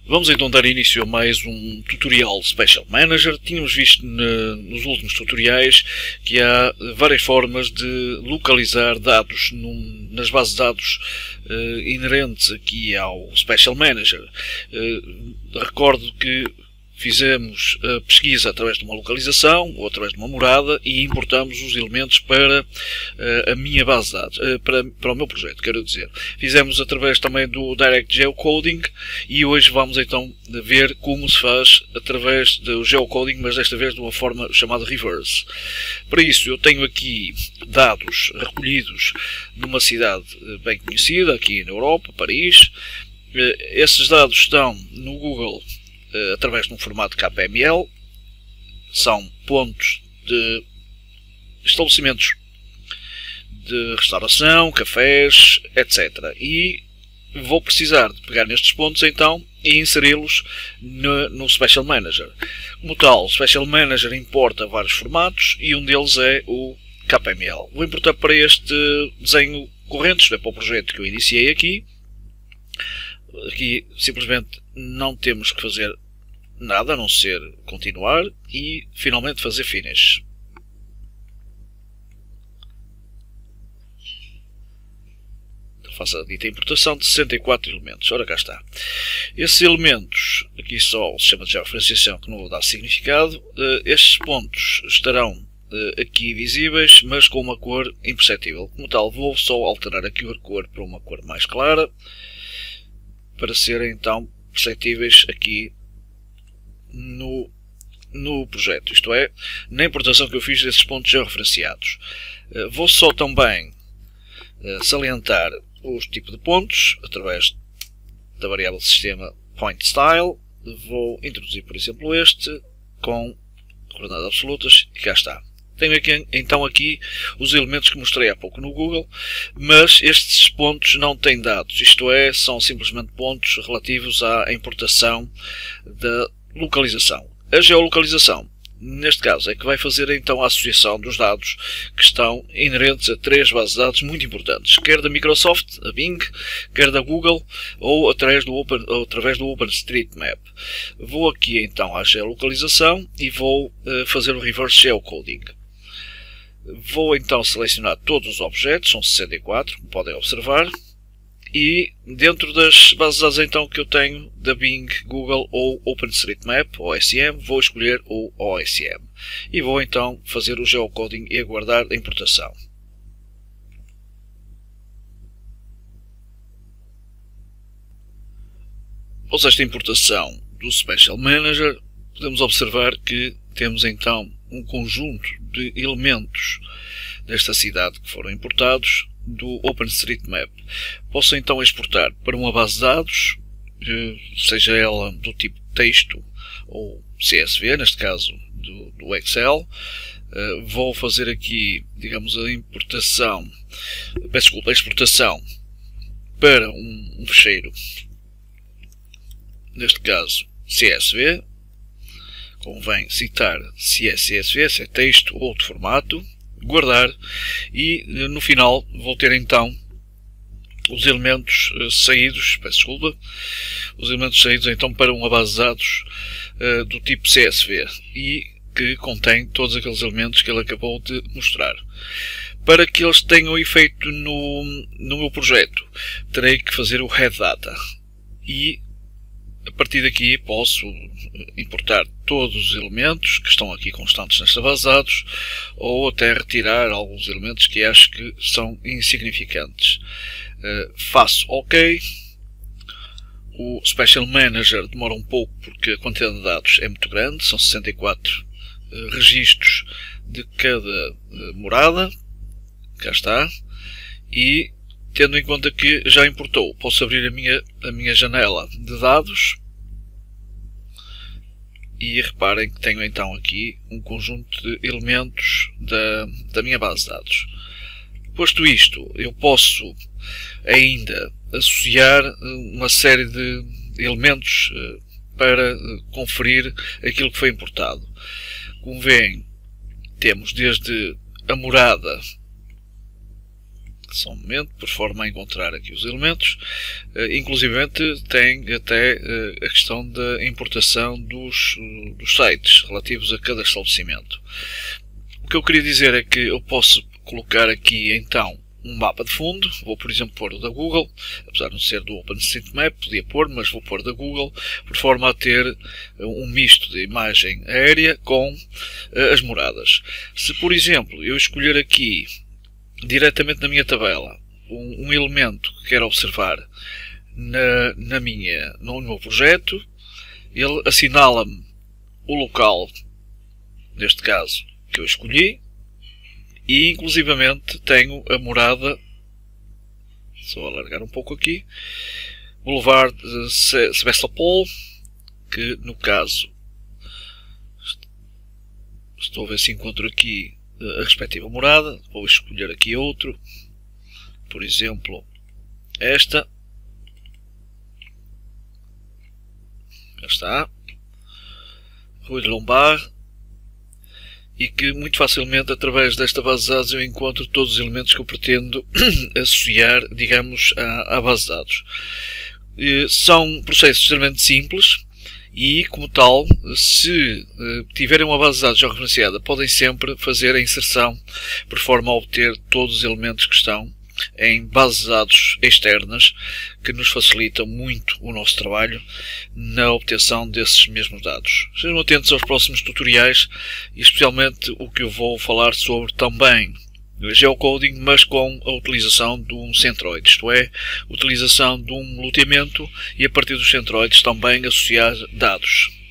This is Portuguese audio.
Vamos então dar início a mais um tutorial de Special Manager. Tínhamos visto nos últimos tutoriais que há várias formas de localizar dados nas bases de dados inerentes aqui ao Special Manager. Recordo que fizemos a pesquisa através de uma localização ou através de uma morada e importamos os elementos para a minha base de dados, para o meu projeto, quero dizer. Fizemos através também do Direct Geocoding e hoje vamos então ver como se faz através do geocoding, mas desta vez de uma forma chamada reverse. Para isso eu tenho aqui dados recolhidos numa cidade bem conhecida aqui na Europa, Paris. Esses dados estão no Google através de um formato KML, são pontos de estabelecimentos de restauração, cafés, etc. E vou precisar de pegar nestes pontos então e inseri-los no Special Manager. Como tal, o Special Manager importa vários formatos e um deles é o KML. Vou importar para este desenho corrente, isto é para o projeto que eu iniciei aqui. Aqui simplesmente não temos que fazer nada a não ser continuar e finalmente fazer finish. Então faço a dita importação de 64 elementos. Ora, cá está. Esses elementos, aqui só se chama de georreferenciação, que não vou dar significado. Estes pontos estarão aqui visíveis, mas com uma cor imperceptível. Como tal, vou só alterar aqui a cor para uma cor mais clara, para serem então perceptíveis aqui no projeto, isto é, na importação que eu fiz desses pontos georreferenciados. Vou só também salientar os tipos de pontos através da variável sistema pointStyle. Vou introduzir, por exemplo, este com coordenadas absolutas e cá está. Tenho aqui, então aqui os elementos que mostrei há pouco no Google, mas estes pontos não têm dados, isto é, são simplesmente pontos relativos à importação da localização. A geolocalização, neste caso, é que vai fazer então a associação dos dados que estão inerentes a três bases de dados muito importantes, quer da Microsoft, a Bing, quer da Google ou através do OpenStreetMap. Vou aqui então à geolocalização e vou fazer o reverse geocoding. Vou então selecionar todos os objetos, são 64, como podem observar, e dentro das bases de dados então que eu tenho da Bing, Google ou OpenStreetMap, OSM, vou escolher o OSM. E vou então fazer o geocoding e aguardar a importação. Após esta importação do Special Manager, podemos observar que temos então um conjunto de elementos desta cidade que foram importados do OpenStreetMap. Posso então exportar para uma base de dados, seja ela do tipo texto ou CSV, neste caso do Excel. Vou fazer aqui, digamos, a exportação para um fecheiro, neste caso CSV. Convém citar se é CSV, se é texto ou outro formato, guardar e no final vou ter então os elementos saídos, os elementos saídos então para uma base de dados do tipo CSV e que contém todos aqueles elementos que ele acabou de mostrar. Para que eles tenham efeito no meu projeto, terei que fazer o head data e a partir daqui posso importar todos os elementos que estão aqui constantes nesta base de dados ou até retirar alguns elementos que acho que são insignificantes. Faço OK. O Special Manager demora um pouco porque a quantidade de dados é muito grande, são 64 registros de cada morada. Cá está. E tendo em conta que já importou, posso abrir a minha janela de dados e reparem que tenho então aqui um conjunto de elementos da minha base de dados. Posto isto, eu posso ainda associar uma série de elementos para conferir aquilo que foi importado. Como veem, temos desde a morada Só um momento, por forma a encontrar aqui os elementos. Inclusivamente tem até a questão da importação dos sites relativos a cada estabelecimento. O que eu queria dizer é que eu posso colocar aqui então um mapa de fundo. Vou, por exemplo, pôr o da Google, apesar de não ser do OpenStreetMap, podia pôr, mas vou pôr da Google, por forma a ter um misto de imagem aérea com as moradas. Se, por exemplo, eu escolher aqui diretamente na minha tabela um elemento que quero observar no meu projeto, ele assinala-me o local, neste caso, que eu escolhi, e inclusivamente tenho a morada, só alargar um pouco aqui, Boulevard de Sebastopol, que no caso, estou a ver se encontro aqui a respectiva morada. Vou escolher aqui outro, por exemplo esta, já está, Rue de Lombard, e que muito facilmente através desta base de dados eu encontro todos os elementos que eu pretendo associar, digamos, à base de dados. São processos extremamente simples e, como tal, se tiverem uma base de dados já referenciada, podem sempre fazer a inserção por forma a obter todos os elementos que estão em bases de dados externas, que nos facilitam muito o nosso trabalho na obtenção desses mesmos dados. Sejam atentos aos próximos tutoriais, e especialmente o que eu vou falar sobre também geocoding, mas com a utilização de um centroide, isto é, utilização de um loteamento e a partir dos centroides também associar dados.